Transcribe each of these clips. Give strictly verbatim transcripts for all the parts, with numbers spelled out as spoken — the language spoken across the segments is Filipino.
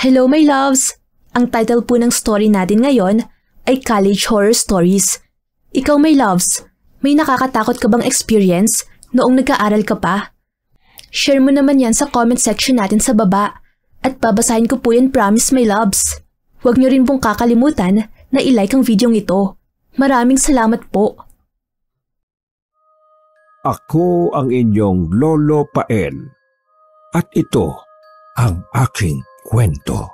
Hello my loves! Ang title po ng story natin ngayon ay College Horror Stories. Ikaw my loves, may nakakatakot ka bang experience noong nag-aaral ka pa? Share mo naman yan sa comment section natin sa baba at babasahin ko po yan, promise my loves. Huwag niyo rin pong kakalimutan na i-like ang video ito. Maraming salamat po. Ako ang inyong Lolo Pael at ito ang aking kwento.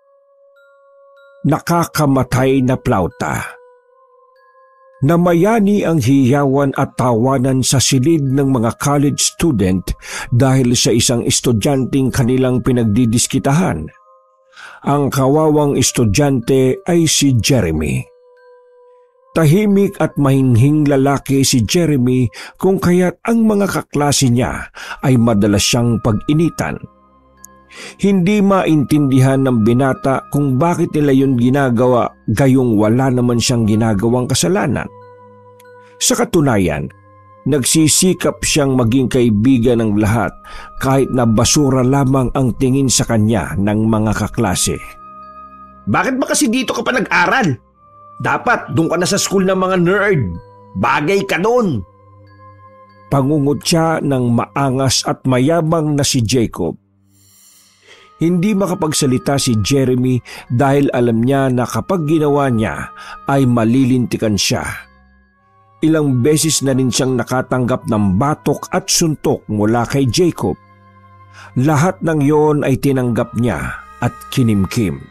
Nakakamatay na plauta. Namayani ang hiyawan at tawanan sa silid ng mga college student dahil sa isang estudyanteng kanilang pinagdidiskitahan. Ang kawawang estudyante ay si Jeremy. Tahimik at mahinhing lalaki si Jeremy kung kaya't ang mga kaklase niya ay madalas siyang pag-initan. Hindi maintindihan ng binata kung bakit nila yun ginagawa gayong wala naman siyang ginagawang kasalanan. Sa katunayan, nagsisikap siyang maging kaibigan ng lahat kahit na basura lamang ang tingin sa kanya ng mga kaklase. Bakit ba kasi dito ka pa nag-aral? Dapat doon ka na sa school ng mga nerd. Bagay ka doon. Pangungot siya ng maangas at mayabang na si Jacob. Hindi makapagsalita si Jeremy dahil alam niya na kapag ginawa niya ay malilintikan siya. Ilang beses na rin siyang nakatanggap ng batok at suntok mula kay Jacob. Lahat ng yon ay tinanggap niya at kinimkim.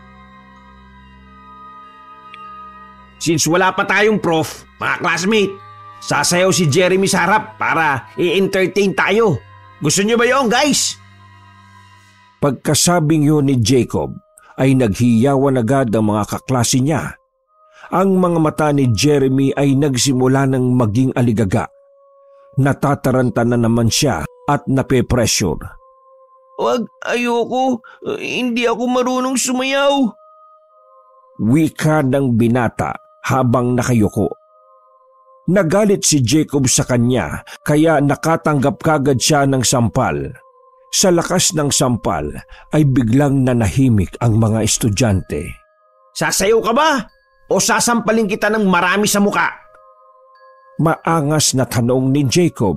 Since wala pa tayong prof, mga classmate, sasayaw si Jeremy sa harap para i-entertain tayo. Gusto niyo ba yon, guys? Pagkasabing yun ni Jacob ay naghiyawan agad ang mga kaklase niya. Ang mga mata ni Jeremy ay nagsimula ng maging aligaga. Natataranta na naman siya at nape-pressure. Wag, ayoko. Hindi ako marunong sumayaw. Wika ng binata habang nakayuko. Nagalit si Jacob sa kanya kaya nakatanggap kagad siya ng sampal. Sa lakas ng sampal ay biglang nanahimik ang mga estudyante. Sasayaw ka ba? O sasampalin kita ng marami sa muka? Maangas na tanong ni Jacob.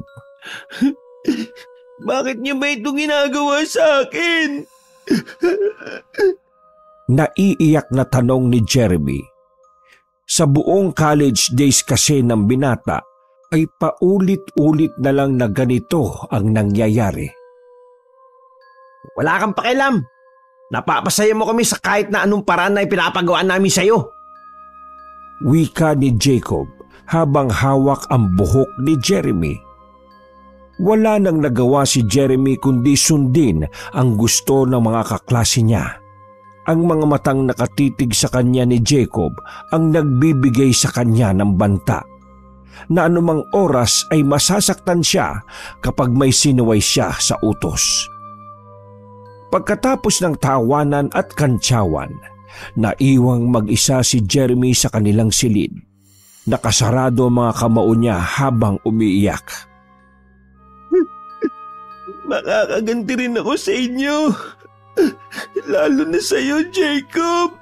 Bakit niyo ba ito ginagawa sa akin? Naiiyak na tanong ni Jeremy. Sa buong college days kasi ng binata ay paulit-ulit na lang na ganito ang nangyayari. Wala kang pakialam. Napapasaya mo kami sa kahit na anong paraan na ipinapagawa namin sa'yo. Wika ni Jacob habang hawak ang buhok ni Jeremy. Wala nang nagawa si Jeremy kundi sundin ang gusto ng mga kaklase niya. Ang mga matang nakatitig sa kanya ni Jacob ang nagbibigay sa kanya ng banta. Na anumang oras ay masasaktan siya kapag may sinuway siya sa utos. Pagkatapos ng tawanan at kantsawan, naiwang mag-isa si Jeremy sa kanilang silid. Nakasarado ang mga kamao niya habang umiiyak. Makakaganti rin ako sa inyo. Lalo na sa'yo, Jacob.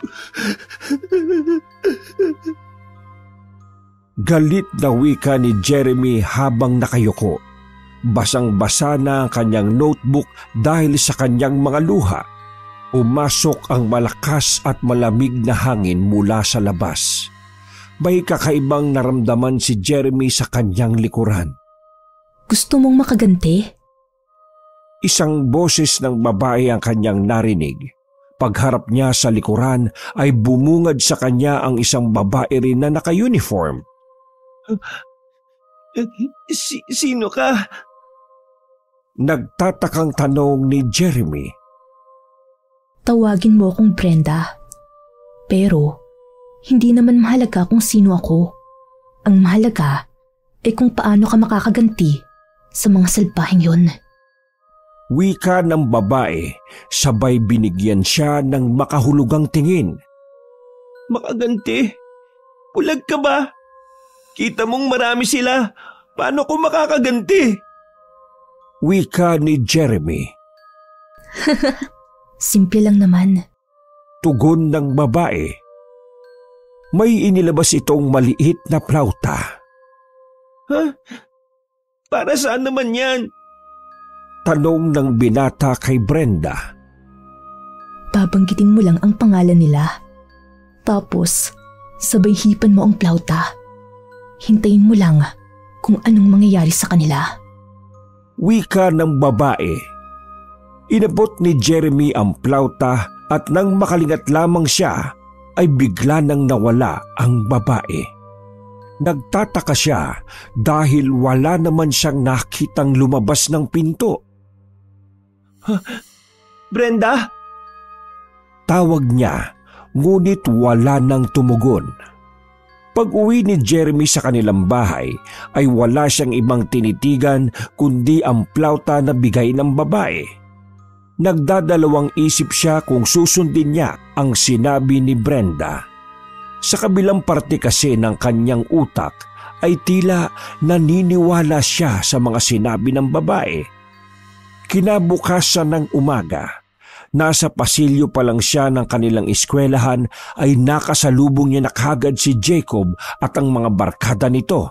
Galit na wika ni Jeremy habang nakayuko. Basang-basa na ang kanyang notebook dahil sa kanyang mga luha. Umasok ang malakas at malamig na hangin mula sa labas. May kakaibang naramdaman si Jeremy sa kanyang likuran. Gusto mong makaganti? Isang boses ng babae ang kanyang narinig. Pagharap niya sa likuran ay bumungad sa kanya ang isang babae rin na naka-uniform. Si- sino ka? Nagtatakang tanong ni Jeremy. Tawagin mo akong Brenda. Pero, hindi naman mahalaga kung sino ako. Ang mahalaga ay kung paano ka makakaganti sa mga salbaheng yun. Wika ng babae, sabay binigyan siya ng makahulugang tingin. Makaganti? Bulag ka ba? Kita mong marami sila. Paano ko makakaganti? Wika ni Jeremy. Simple lang naman. tugon ng babae. May inilabas itong maliit na plauta. Ha? Para saan naman yan? Tanong ng binata kay Brenda. Babanggitin mo lang ang pangalan nila. Tapos, sabay hipan mo ang plauta. Hintayin mo lang kung anong mangyayari sa kanila. Wika ng babae. Inabot ni Jeremy ang plauta at nang makalingat lamang siya, ay bigla nang nawala ang babae. Nagtataka siya dahil wala naman siyang nakitang lumabas ng pinto. Huh? Brenda? Tawag niya, ngunit wala nang tumugon. Pag-uwi ni Jeremy sa kanilang bahay ay wala siyang ibang tinitigan kundi ang plauta na bigay ng babae. Nagdadalawang isip siya kung susundin niya ang sinabi ni Brenda. Sa kabilang parte kasi ng kanyang utak ay tila naniniwala siya sa mga sinabi ng babae. Kinabukasan ng umaga, nasa pasilyo pa lang siya ng kanilang eskwelahan ay nakasalubong niya na kagad si Jacob at ang mga barkada nito.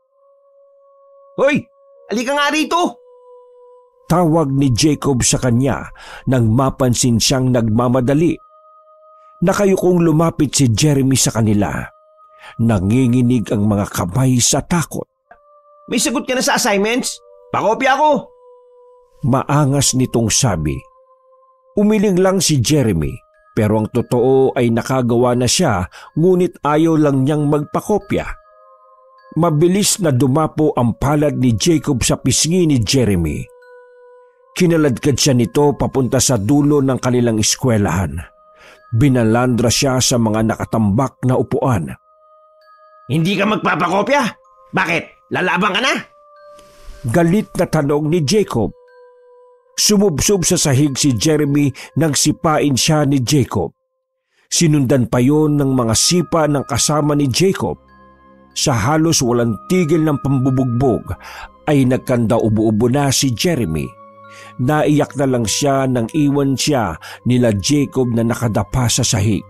Hoy! Halika nga rito! Tawag ni Jacob sa kanya nang mapansin siyang nagmamadali. Nakayukong lumapit si Jeremy sa kanila. Nanginginig ang mga kamay sa takot. May sagot ka na sa assignments? Pakopya ako! Maangas nitong sabi. Umiling lang si Jeremy pero ang totoo ay nakagawa na siya ngunit ayaw lang niyang magpakopya. Mabilis na dumapo ang palad ni Jacob sa pisngi ni Jeremy. Kinaladkad siya nito papunta sa dulo ng kanilang eskwelahan. Binalandra siya sa mga nakatambak na upuan. Hindi ka magpapakopya? Bakit? Lalabang ka na? Galit na tanong ni Jacob. Sumubsob sa sahig si Jeremy nang sipain siya ni Jacob. Sinundan pa yon ng mga sipa ng kasama ni Jacob. Sa halos walang tigil ng pambubugbog ay nagkanda ubo-ubo na si Jeremy. Naiyak na lang siya nang iwan siya nila Jacob na nakadapa sa sahig.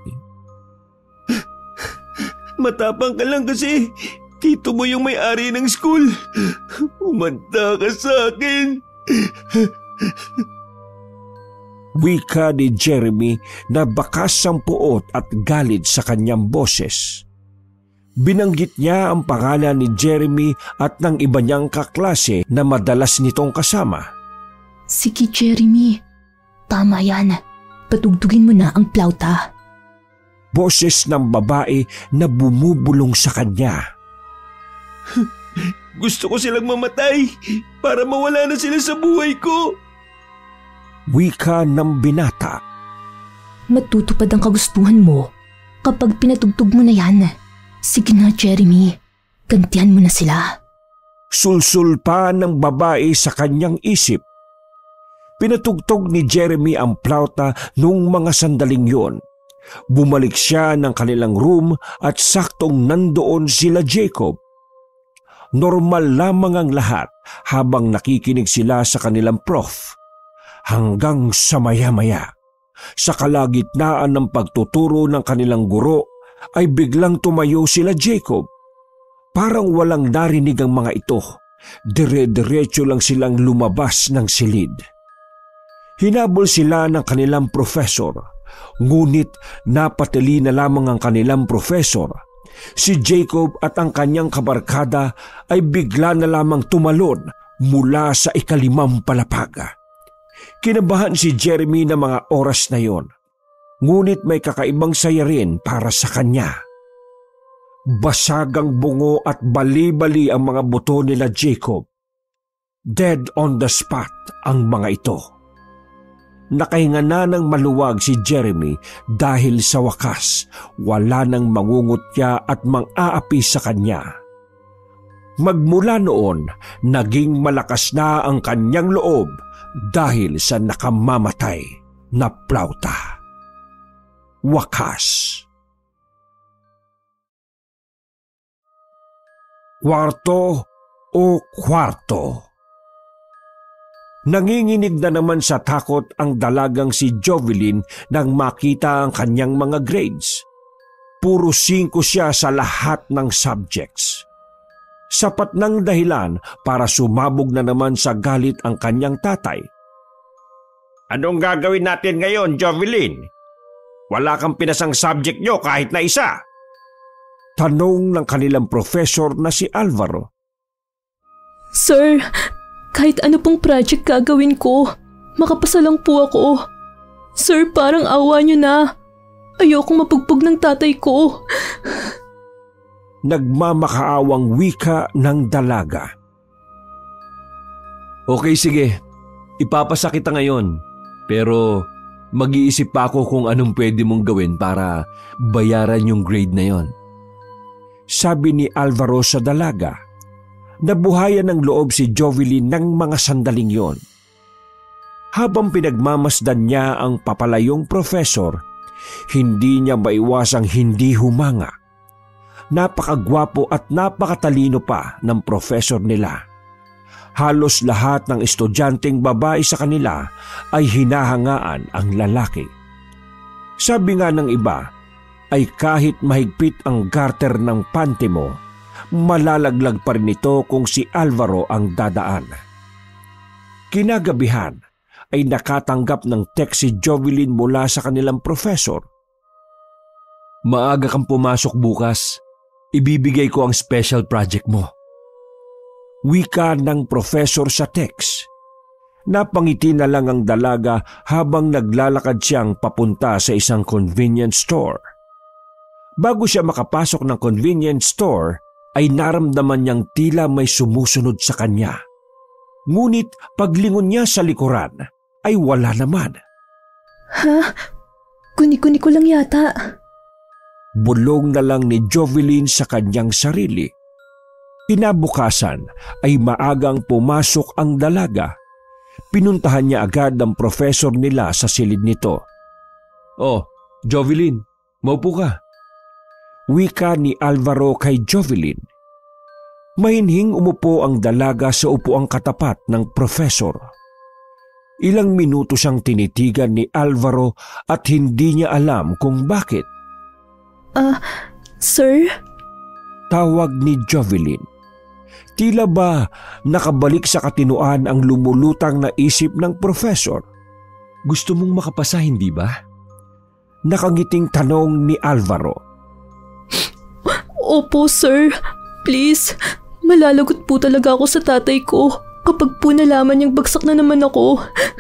Matapang ka lang kasi tito mo yung may-ari ng school. Umanda ka sa akin. Wika ni Jeremy na bakas ang puot at galit sa kanyang boses. Binanggit niya ang pangalan ni Jeremy at ng iba niyang kaklase na madalas nitong kasama. Sige Jeremy, tama yan. Patugtugin mo na ang plauta. Boses ng babae na bumubulong sa kanya. Gusto ko silang mamatay para mawala na sila sa buhay ko. Wika ng binata. Matutupad ang kagustuhan mo kapag pinatugtog mo na yan. Sige na Jeremy, gantihan mo na sila. Sulsul pa ng babae sa kanyang isip. Pinatugtog ni Jeremy ang plauta noong mga sandaling yon. Bumalik siya ng kanilang room at saktong nandoon sila Jacob. Normal lamang ang lahat habang nakikinig sila sa kanilang prof. Hanggang sa maya-maya, sa kalagitnaan ng pagtuturo ng kanilang guro, ay biglang tumayo sila Jacob. Parang walang narinig ang mga ito. Dire-diretso lang silang lumabas ng silid. Hinabol sila ng kanilang profesor, ngunit napatili na lamang ang kanilang profesor. Si Jacob at ang kanyang kabarkada ay bigla na lamang tumalon mula sa ikalimang palapag. Kinabahan si Jeremy na mga oras na yon, ngunit may kakaibang saya rin para sa kanya. Basagang bungo at bali-bali ang mga buto nila Jacob. Dead on the spot ang mga ito. Nakahinga na ng maluwag si Jeremy dahil sa wakas wala nang mangungutya at mang-aapi sa kanya. Magmula noon, naging malakas na ang kanyang loob dahil sa nakamamatay na plauta. Wakas. Kwarto o kwarto. Nanginginig na naman sa takot ang dalagang si Jovelyn nang makita ang kanyang mga grades. Puro singko siya sa lahat ng subjects. Sapat ng dahilan para sumabog na naman sa galit ang kanyang tatay. Anong gagawin natin ngayon, Jovelyn? Wala kang pinasang subject nyo kahit na isa. Tanong ng kanilang professor na si Alvaro. Sir, kahit ano pong project gagawin ko, makapasa lang po ako. Sir, parang awa niyo na. Ayokong mapugbog ng tatay ko. Nagmamakaawang wika ng dalaga. Okay, sige. Ipapasa kita ngayon. Pero mag-iisip pa ako kung anong pwede mong gawin para bayaran yung grade na yon. Sabi ni Alvaro sa dalaga. Nabuhayan ng loob si Jovelyn ng mga sandaling yon. Habang pinagmamasdan niya ang papalayong profesor, hindi niya maiwasang hindi humanga. Napakagwapo at napakatalino pa ng profesor nila. Halos lahat ng estudyanteng babae sa kanila ay hinahangaan ang lalaki. Sabi nga ng iba, ay kahit mahigpit ang garter ng panty mo, malalaglag pa rin ito kung si Alvaro ang dadaan. Kinagabihan ay nakatanggap ng text si Jovelyn mula sa kanilang professor. Maaga kang pumasok bukas. Ibibigay ko ang special project mo. Wika ng professor sa text. Napangiti na lang ang dalaga habang naglalakad siyang papunta sa isang convenience store. Bago siya makapasok ng convenience store, ay naramdaman niyang tila may sumusunod sa kanya. Ngunit paglingon niya sa likuran ay wala naman. Ha? Kuni-kuni ko lang yata. Bulong na lang ni Jovelyn sa kanyang sarili. Kinabukasan ay maagang pumasok ang dalaga. Pinuntahan niya agad ang professor nila sa silid nito. Oh, Jovelyn, maupo ka. Wika ni Alvaro kay Jovelyn. Mahinhing umupo ang dalaga sa upuang katapat ng professor. Ilang minuto siyang tinitigan ni Alvaro at hindi niya alam kung bakit. Ah, uh, sir? Tawag ni Jovelyn. Tila ba nakabalik sa katinuan ang lumulutang na isip ng professor? Gusto mong makapasa, hindi ba? Nakangiting tanong ni Alvaro. Opo, sir. Please, malalagot po talaga ako sa tatay ko kapag po nalaman niyang bagsak na naman ako.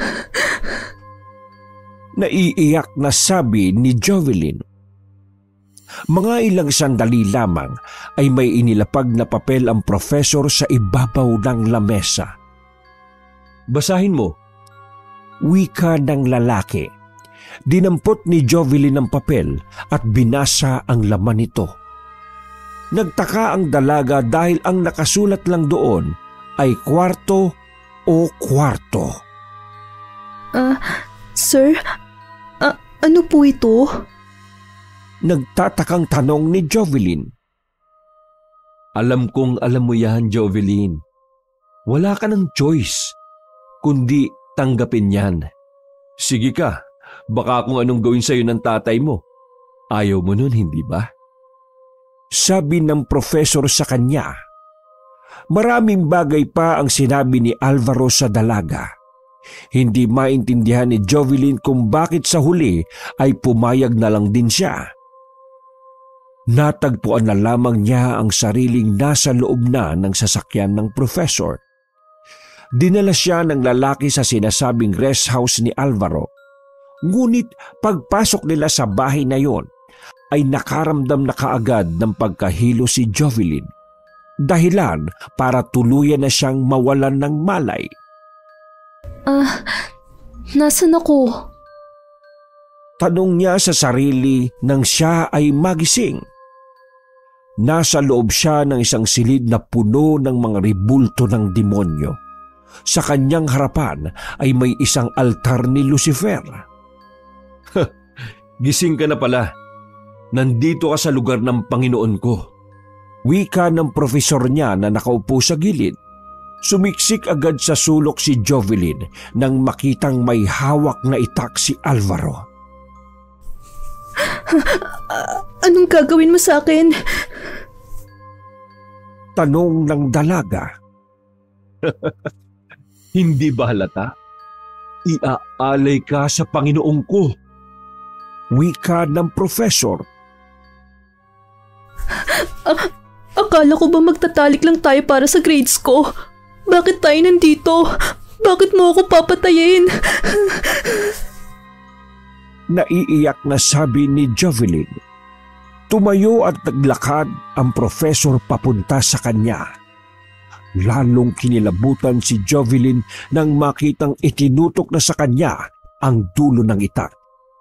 Naiiyak na sabi ni Jovelyn. Mga ilang sandali lamang ay may inilapag na papel ang professor sa ibabaw ng lamesa. Basahin mo. Wika ng lalaki. Dinampot ni Jovelyn ang papel at binasa ang laman nito. Nagtaka ang dalaga dahil ang nakasulat lang doon ay kwarto o kwarto. Ah, uh, sir, uh, ano po ito? Nagtatakang tanong ni Jovelyn. Alam kong alam mo yan, Jovelyn. Wala ka ng choice, kundi tanggapin yan. Sige ka, baka kung anong gawin sa'yo ng tatay mo. Ayaw mo nun, hindi ba? Sabi ng professor sa kanya. Maraming bagay pa ang sinabi ni Alvaro sa dalaga. Hindi maintindihan ni Jovelyn kung bakit sa huli ay pumayag na lang din siya. Natagpuan na lamang niya ang sariling nasa loob na ng sasakyan ng professor. Dinala siya ng lalaki sa sinasabing rest house ni Alvaro. Ngunit pagpasok nila sa bahay na yon, ay nakaramdam na kaagad ng pagkahilo si Jovelyn. Dahilan para tuluyan na siyang mawalan ng malay. Ah, uh, nasan ako? Tanong niya sa sarili nang siya ay magising. Nasa loob siya ng isang silid na puno ng mga ribulto ng demonyo. Sa kanyang harapan ay may isang altar ni Lucifer. Gising ka na pala. Nandito ka sa lugar ng Panginoon ko. Wika ng profesor niya na nakaupo sa gilid. Sumiksik agad sa sulok si Jovelyn nang makitang may hawak na itak si Alvaro. Anong gagawin mo sa akin? Tanong ng dalaga. Hindi ba halata? Iaalay ka sa Panginoong ko. Wika ng profesor. A- akala ko ba magtatalik lang tayo para sa grades ko? Bakit tayo nandito? Bakit mo ako papatayin? Naiiyak na sabi ni Jovelyn. Tumayo at naglakad ang profesor papunta sa kanya. Lalong kinilabutan si Jovelyn nang makitang itinutok na sa kanya ang dulo ng itak.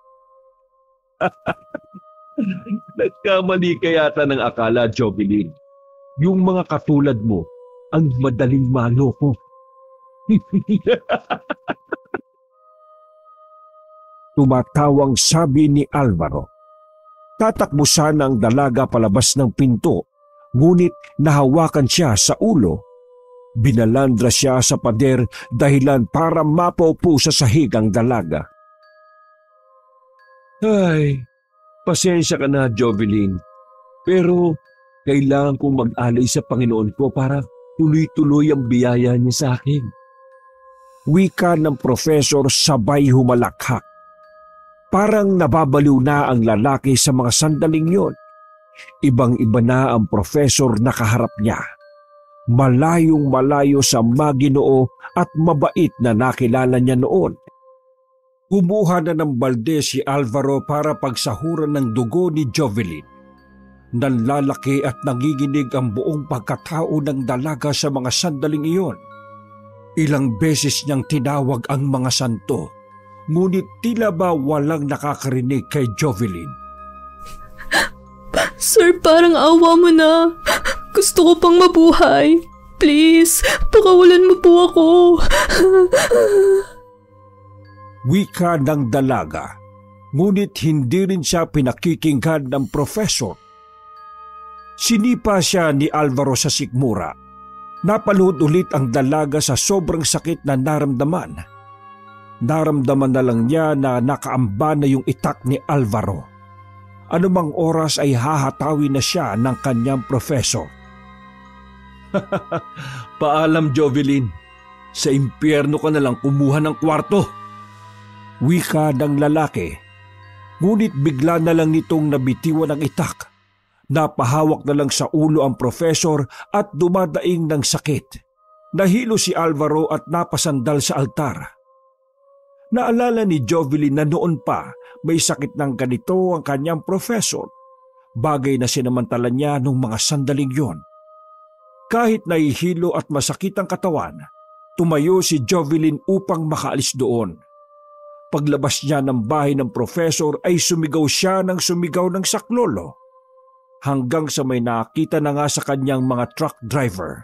Nagkamali ka yata ng akala, Jovelyn. Yung mga katulad mo ang madaling maloko. Tumatawang sabi ni Alvaro. Tatakbo sana ang dalaga palabas ng pinto, ngunit nahawakan siya sa ulo. Binalandra siya sa pader dahilan para mapaupo sa sahig ang dalaga. Ay, pasensya ka na, Jovelyn. Pero kailangan kong mag-alay sa Panginoon ko para tuloy-tuloy ang biyaya niya sa akin. Wika ng profesor sabay humalakhak. Parang nababaliw na ang lalaki sa mga sandaling yon. Ibang-iba na ang profesor na kaharap niya. Malayong malayo sa maginoo at mabait na nakilala niya noon. Kumuha na ng balde si Alvaro para pagsahuran ng dugo ni Jovelyn. Nanlalaki at nanginginig ang buong pagkatao ng dalaga sa mga sandaling iyon. Ilang beses niyang tinawag ang mga santo, ngunit tila ba walang nakakarinig kay Jovelyn. Sir, parang awa mo na. Gusto ko pang mabuhay. Please, pakawalan mo po ako. Wika ng dalaga, ngunit hindi rin siya pinakikinggan ng profesor. Sinipa siya ni Alvaro sa sikmura. Napalud ulit ang dalaga sa sobrang sakit na naramdaman. Naramdaman na lang niya na nakaamba na yung itak ni Alvaro. Anumang oras ay hahatawi na siya ng kanyang profesor. Paalam, Jovelyn. Sa impyerno ka na lang kumuha ng kwarto. Wika ng lalaki. Ngunit bigla na lang nitong nabitiwan ang itak. Napahawak na lang sa ulo ang profesor at dumadaing ng sakit. Nahilo si Alvaro at napasandal sa altar. Naalala ni Jovelyn na noon pa may sakit ng ganito ang kanyang profesor. Bagay na sinamantala niya nung mga sandaling yon. Kahit nahihilo at masakit ang katawan, tumayo si Jovelyn upang makaalis doon. Paglabas niya ng bahay ng profesor ay sumigaw siya ng sumigaw ng saklolo. Hanggang sa may nakita na nga sa kanyang mga truck driver.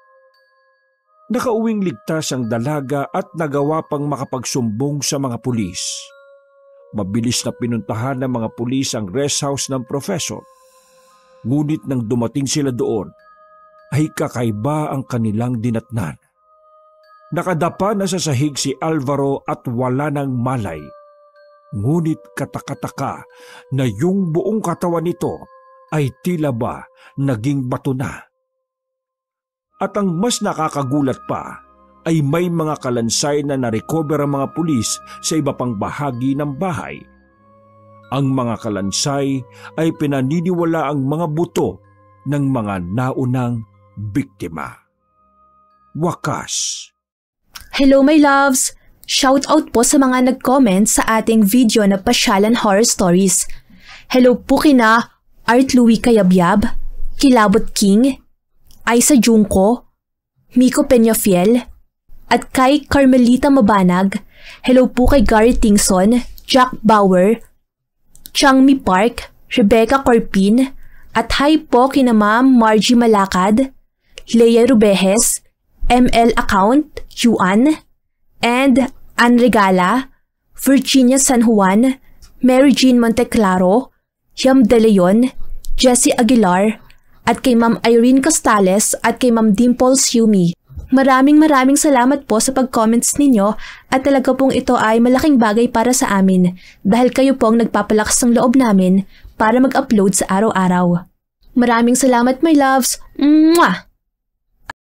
Nakauwing ligtas ang dalaga at nagawa pang makapagsumbong sa mga pulis. Mabilis na pinuntahan ng mga pulis ang rest house ng profesor. Ngunit nang dumating sila doon, ay kakaiba ang kanilang dinatnan. Nakadapa na sa sahig si Alvaro at wala ng malay. Ngunit katakataka na yung buong katawan nito ay tila ba naging bato na. At ang mas nakakagulat pa ay may mga kalansay na narecover ang mga pulis sa iba pang bahagi ng bahay. Ang mga kalansay ay pinaniniwala ang mga buto ng mga naunang biktima. Wakas. Hello my loves! Shout out po sa mga nag-comment sa ating video na Pasyalan Horror Stories. Hello po kina Art Louie Kayabyab, Kilabot King, Aisa Junco, Miko Peñafiel, at kay Carmelita Mabanag. Hello po kay Gary Tingson, Jack Bauer, Changmi Park, Rebecca Corpin, at hi po kina Ma'am Margie Malakad, Leia Rubejes, M L Account, Yuan, and Ann Regala, Virginia San Juan, Mary Jean Monteclaro, Yam De Leon, Jessie Aguilar, at kay Ma'am Irene Costales at kay Ma'am Dimples Yumi. Maraming maraming salamat po sa pag-comments ninyo at talaga pong ito ay malaking bagay para sa amin dahil kayo pong nagpapalakas ng loob namin para mag-upload sa araw-araw. Maraming salamat my loves! Mwah!